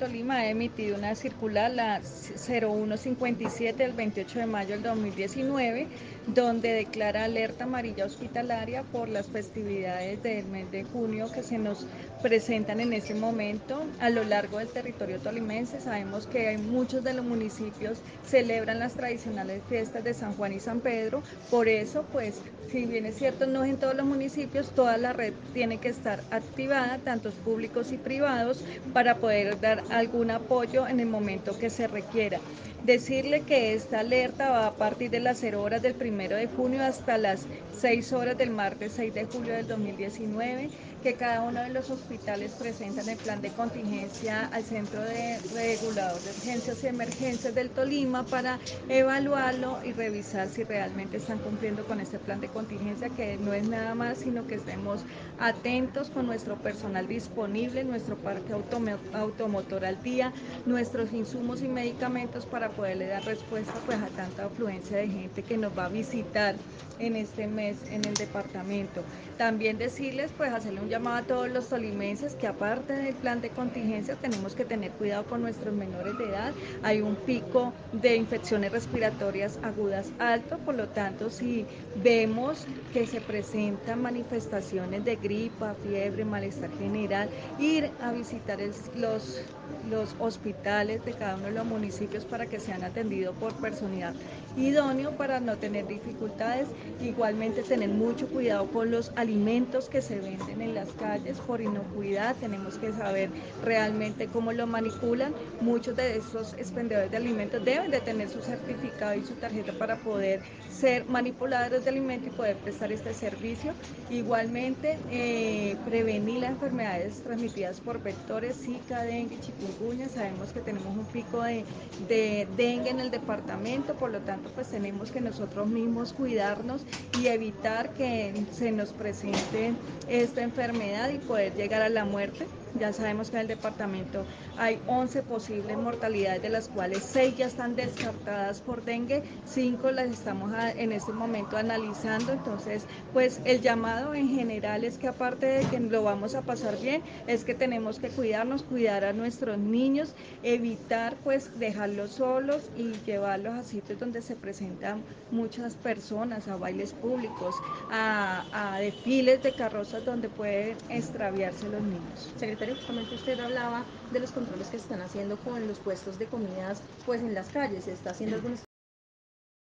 Tolima ha emitido una circular, la 0157 del 28 de mayo del 2019, donde declara alerta amarilla hospitalaria por las festividades del mes de junio que se nos presentan en este momento a lo largo del territorio tolimense. Sabemos que muchos de los municipios celebran las tradicionales fiestas de San Juan y San Pedro, por eso pues si bien es cierto no en todos los municipios, toda la red tiene que estar activada, tantos públicos y privados, para poder dar algún apoyo en el momento que se requiera. Decirle que esta alerta va a partir de las 0 horas del 1 de junio hasta las 6 horas del martes 6 de julio del 2019, que cada uno de los hospitales presentan el plan de contingencia al Centro de Regulador de Urgencias y Emergencias del Tolima para evaluarlo y revisar si realmente están cumpliendo con este plan de contingencia, que no es nada más sino que estemos atentos con nuestro personal disponible, nuestro parque automotor al día, nuestros insumos y medicamentos para poderle dar respuesta pues a tanta afluencia de gente que nos va a visitar en este mes en el departamento. También decirles, pues hacerle un llamado a todos los tolimenses que aparte del plan de contingencia tenemos que tener cuidado con nuestros menores de edad. Hay un pico de infecciones respiratorias agudas alto, por lo tanto si vemos que se presentan manifestaciones de gripa, fiebre, malestar general, ir a visitar los hospitales de cada uno de los municipios para que sean atendidos por personal idóneo para no tener dificultades. Igualmente tener mucho cuidado con los alimentos que se venden en las calles por inocuidad, tenemos que saber realmente cómo lo manipulan. Muchos de estos expendedores de alimentos deben de tener su certificado y su tarjeta para poder ser manipuladores de alimentos y poder prestar este servicio. Igualmente prevenir las enfermedades transmitidas por vectores, Zika, dengue, chikungunya. Sabemos que tenemos un pico de dengue en el departamento, por lo tanto pues tenemos que nosotros mismos cuidarnos y evitar que se nos presente esta enfermedad y poder llegar a la muerte. Ya sabemos que en el departamento hay 11 posibles mortalidades, de las cuales 6 ya están descartadas por dengue, 5 las estamos en este momento analizando. Entonces pues el llamado en general es que aparte de que lo vamos a pasar bien, es que tenemos que cuidarnos, cuidar a nuestros niños, evitar pues dejarlos solos y llevarlos a sitios donde se presentan muchas personas, a bailes públicos, a desfiles de carrozas donde pueden extraviarse los niños. Secretario, justamente usted hablaba de los controles que se están haciendo con los puestos de comidas pues en las calles. ¿Se está haciendo alguna